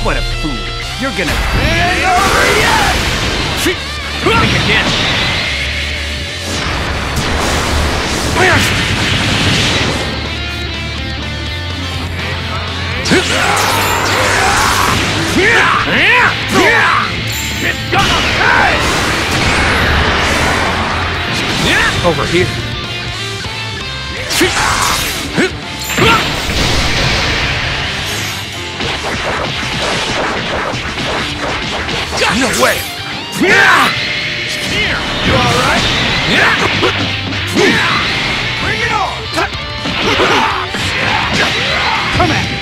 What a fool. You're gonna... Ain't over yet! Think again. It's gonna hurt! Over here. No way! Here! You alright? Bring it on! Come at me!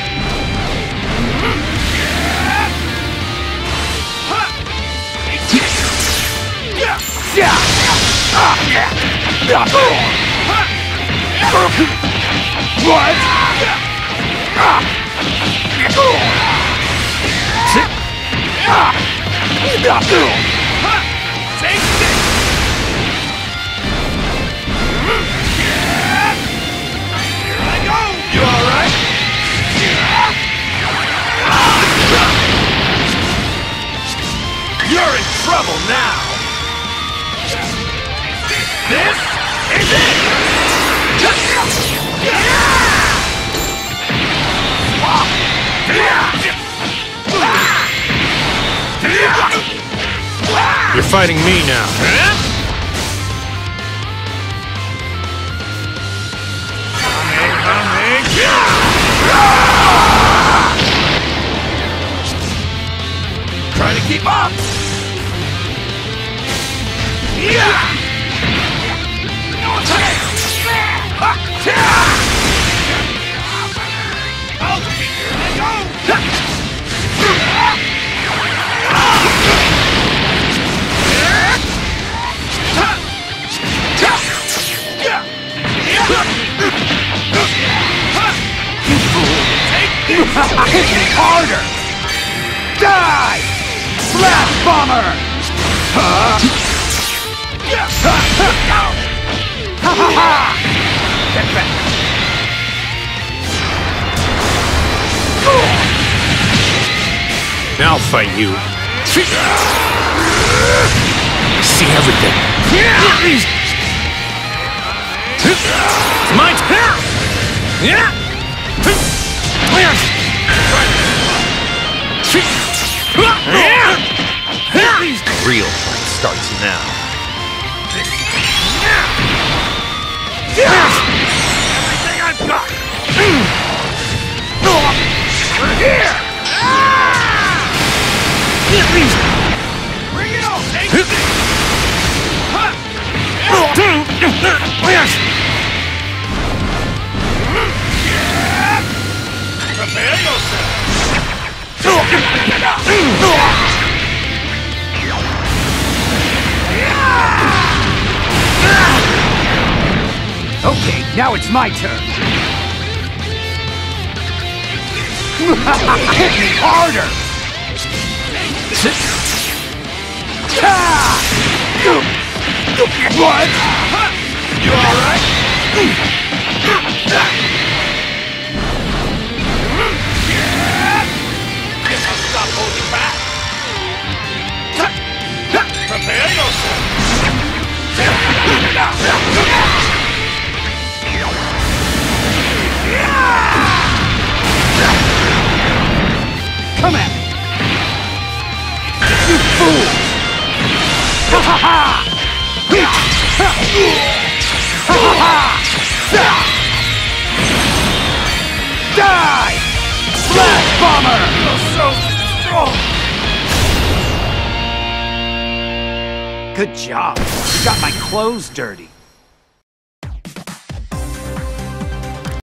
What? Take this! Here I go! You alright? You're in trouble now! This is it! You're fighting me now. Try to keep up! Hit me harder! Die! Blast bomber! Ha ha ha! Get back! Now I'll fight you. See everything. It's my turn! The real fight starts now. Everything I've got! We're here! Bring it on! Take it! Prepare yourself! Okay, now it's my turn. Hit me harder! What? You alright? Stop holding back! Prepare yourself! Come at me! You fool! Ha ha ha! Ha ha ha! Die! Blast bomber! You're so strong! Good job. You got my clothes dirty.